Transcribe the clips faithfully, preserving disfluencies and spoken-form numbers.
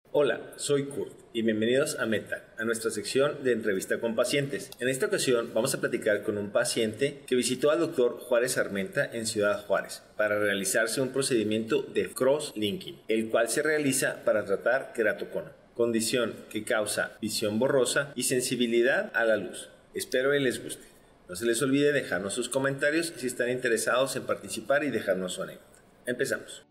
Hola, soy Kurt y bienvenidos a Meta, a nuestra sección de entrevista con pacientes. En esta ocasión vamos a platicar con un paciente que visitó al doctor Juárez Armenta en Ciudad Juárez para realizarse un procedimiento de cross-linking, el cual se realiza para tratar queratocono, condición que causa visión borrosa y sensibilidad a la luz. Espero que les guste. No se les olvide dejarnos sus comentarios si están interesados en participar y dejarnos su anécdota. Empezamos.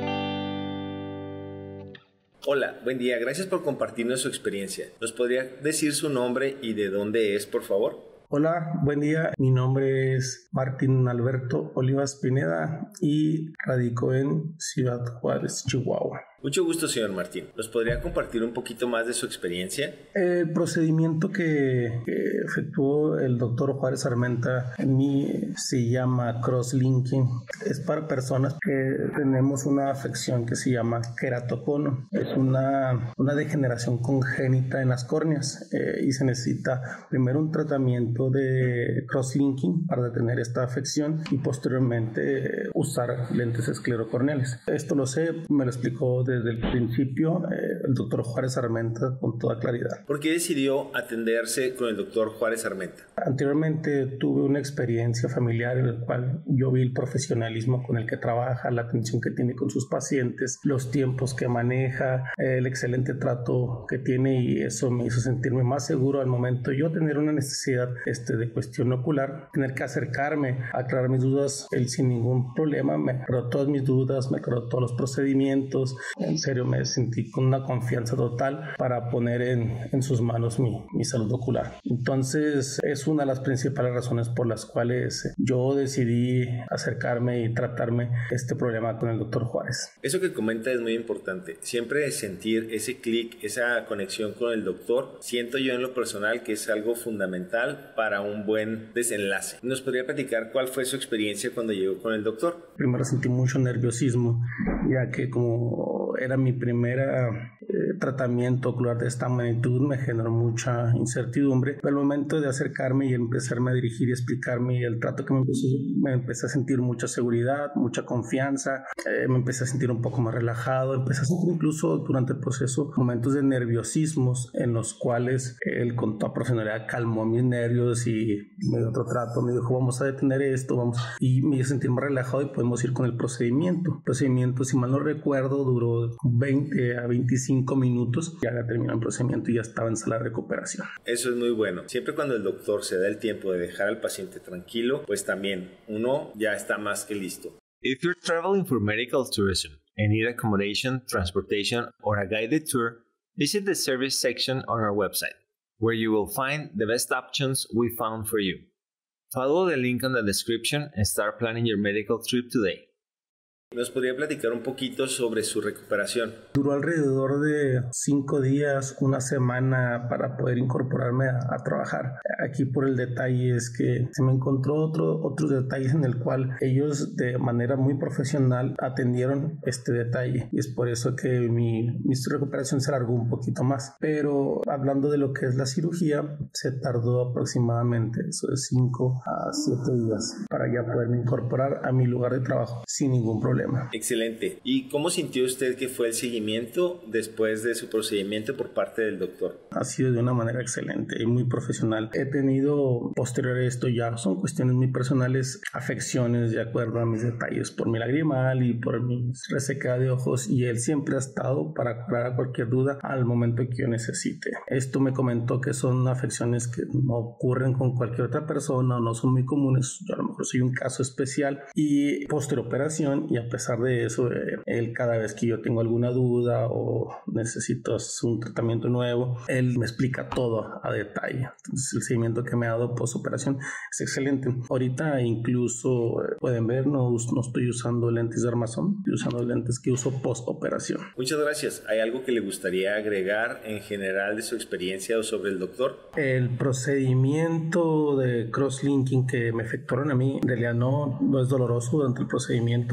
Hola, buen día. Gracias por compartirnos su experiencia. ¿Nos podría decir su nombre y de dónde es, por favor? Hola, buen día. Mi nombre es Martín Alberto Olivas Pineda y radico en Ciudad Juárez, Chihuahua. Mucho gusto, señor Martín. ¿Nos podría compartir un poquito más de su experiencia? El procedimiento que, que efectuó el doctor Juárez Armenta en mí se llama cross-linking. Es para personas que tenemos una afección que se llama queratocono. Es una, una degeneración congénita en las córneas eh, y se necesita primero un tratamiento de cross-linking para detener esta afección y posteriormente eh, usar lentes esclerocorneales. Esto lo sé, me lo explicó de desde el principio eh, el doctor Juárez Armenta con toda claridad. ¿Por qué decidió atenderse con el doctor Juárez Armenta? Anteriormente tuve una experiencia familiar en la cual yo vi el profesionalismo con el que trabaja, la atención que tiene con sus pacientes, los tiempos que maneja, eh, el excelente trato que tiene, y eso me hizo sentirme más seguro al momento de yo tener una necesidad este, de cuestión ocular, tener que acercarme a aclarar mis dudas. Él sin ningún problema me aclaró todas mis dudas, me aclaró todos los procedimientos. En serio, me sentí con una confianza total para poner en, en sus manos mi, mi salud ocular. Entonces, es una de las principales razones por las cuales yo decidí acercarme y tratarme este problema con el doctor Juárez. Eso que comenta es muy importante. Siempre sentir ese clic, esa conexión con el doctor, siento yo en lo personal que es algo fundamental para un buen desenlace. ¿Nos podría platicar cuál fue su experiencia cuando llegó con el doctor? Primero sentí mucho nerviosismo, ya que como era mi primer eh, tratamiento ocular de esta magnitud, me generó mucha incertidumbre. Pero al momento de acercarme y empezarme a dirigir y explicarme el trato que me empezó, me empecé a sentir mucha seguridad, mucha confianza, eh, me empecé a sentir un poco más relajado, empecé a sentir incluso durante el proceso momentos de nerviosismos en los cuales él con toda profesionalidad calmó mis nervios y me dio otro trato, me dijo vamos a detener esto, vamos, y me hizo sentir más relajado y podemos ir con el procedimiento. El procedimiento, si mal no recuerdo, duró veinte a veinticinco minutos, ya terminó el procedimiento y ya estaba en sala de recuperación. Eso es muy bueno. Siempre cuando el doctor se da el tiempo de dejar al paciente tranquilo, pues también uno ya está más que listo. If you're traveling for medical tourism and need accommodation, transportation, or a guided tour, visit the service section on our website, where you will find the best options we found for you. Follow the link on the description and start planning your medical trip today. ¿Nos podría platicar un poquito sobre su recuperación? Duró alrededor de cinco días, una semana para poder incorporarme a, a trabajar. Aquí por el detalle es que se me encontró otro, otros detalles en el cual ellos de manera muy profesional atendieron este detalle y es por eso que mi, mi recuperación se alargó un poquito más. Pero hablando de lo que es la cirugía, se tardó aproximadamente eso de cinco a siete días para ya poderme incorporar a mi lugar de trabajo sin ningún problema. Excelente. ¿Y cómo sintió usted que fue el seguimiento después de su procedimiento por parte del doctor? Ha sido de una manera excelente y muy profesional. He tenido posterior a esto, ya son cuestiones muy personales, afecciones de acuerdo a mis detalles por mi lagrimal y por mi resequedad de ojos, y él siempre ha estado para aclarar cualquier duda al momento que yo necesite. Esto me comentó que son afecciones que no ocurren con cualquier otra persona o no son muy comunes. Yo a lo mejor soy un caso especial, y posterior operación y a A pesar de eso, eh, él cada vez que yo tengo alguna duda o necesito un tratamiento nuevo, él me explica todo a detalle. Entonces el seguimiento que me ha dado post operación es excelente. Ahorita incluso eh, pueden ver, no, no estoy usando lentes de armazón, estoy usando lentes que uso post operación. Muchas gracias. ¿Hay algo que le gustaría agregar en general de su experiencia o sobre el doctor? El procedimiento de cross-linking que me efectuaron a mí, en realidad no, no es doloroso durante el procedimiento, es muy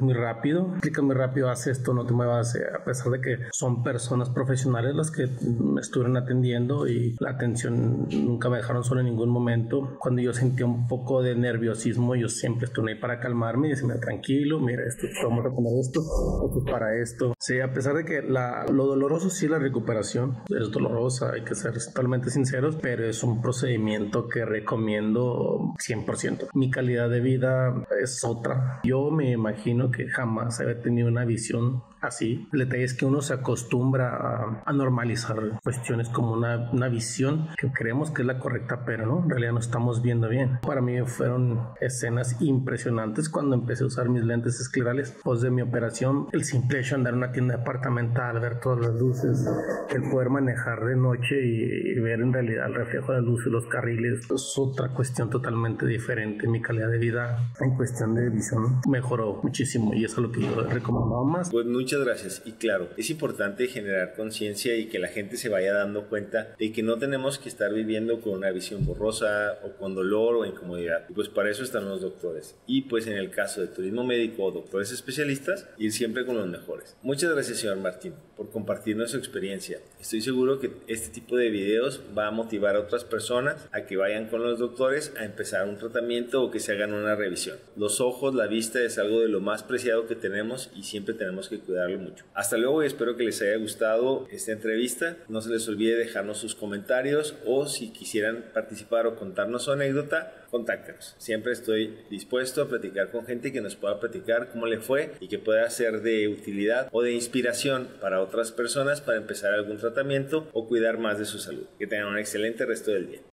muy rápido, explican muy rápido, haz esto, no te muevas, a pesar de que son personas profesionales las que me estuvieron atendiendo y la atención nunca me dejaron solo en ningún momento. Cuando yo sentía un poco de nerviosismo, yo siempre estuve ahí para calmarme y decirme tranquilo, mira esto, vamos a poner esto, esto es para esto. Sí, a pesar de que la, lo doloroso sí es la recuperación, es dolorosa, hay que ser totalmente sinceros, pero es un procedimiento que recomiendo cien por ciento. Mi calidad de vida es otra. Yo me imagino que jamás había tenido una visión así. El detalle es que uno se acostumbra a, a normalizar cuestiones como una, una visión que creemos que es la correcta, pero no, en realidad no estamos viendo bien. Para mí fueron escenas impresionantes cuando empecé a usar mis lentes esclerales. Después de mi operación, el simple hecho de andar en una tienda departamental, ver todas las luces, el poder manejar de noche y, y ver en realidad el reflejo de las luces, los carriles, es otra cuestión totalmente diferente. Mi calidad de vida en cuestión de visión mejoró muchísimo y eso es lo que yo he recomendado más. Pues muchas gracias. Y claro, es importante generar conciencia y que la gente se vaya dando cuenta de que no tenemos que estar viviendo con una visión borrosa o con dolor o incomodidad. Y pues para eso están los doctores. Y pues en el caso de turismo médico o doctores especialistas, ir siempre con los mejores. Muchas gracias, señor Martín, por compartirnos su experiencia. Estoy seguro que este tipo de videos va a motivar a otras personas a que vayan con los doctores a empezar un tratamiento o que se hagan una revisión. Los ojos, la vista es algo de lo más preciado que tenemos y siempre tenemos que cuidarlo mucho. Hasta luego y espero que les haya gustado esta entrevista. No se les olvide dejarnos sus comentarios o si quisieran participar o contarnos su anécdota, contáctenos. Siempre estoy dispuesto a platicar con gente que nos pueda platicar cómo le fue y que pueda ser de utilidad o de inspiración para otras personas para empezar algún tratamiento o cuidar más de su salud. Que tengan un excelente resto del día.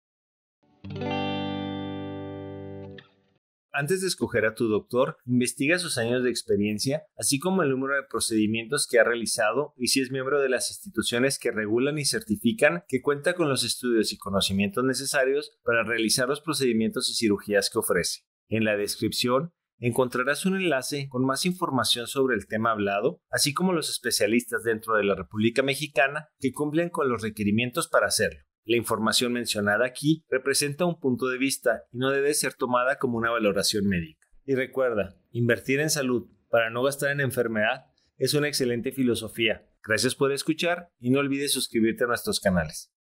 Antes de escoger a tu doctor, investiga sus años de experiencia, así como el número de procedimientos que ha realizado y si es miembro de las instituciones que regulan y certifican que cuenta con los estudios y conocimientos necesarios para realizar los procedimientos y cirugías que ofrece. En la descripción encontrarás un enlace con más información sobre el tema hablado, así como los especialistas dentro de la República Mexicana que cumplen con los requerimientos para hacerlo. La información mencionada aquí representa un punto de vista y no debe ser tomada como una valoración médica. Y recuerda, invertir en salud para no gastar en enfermedad es una excelente filosofía. Gracias por escuchar y no olvides suscribirte a nuestros canales.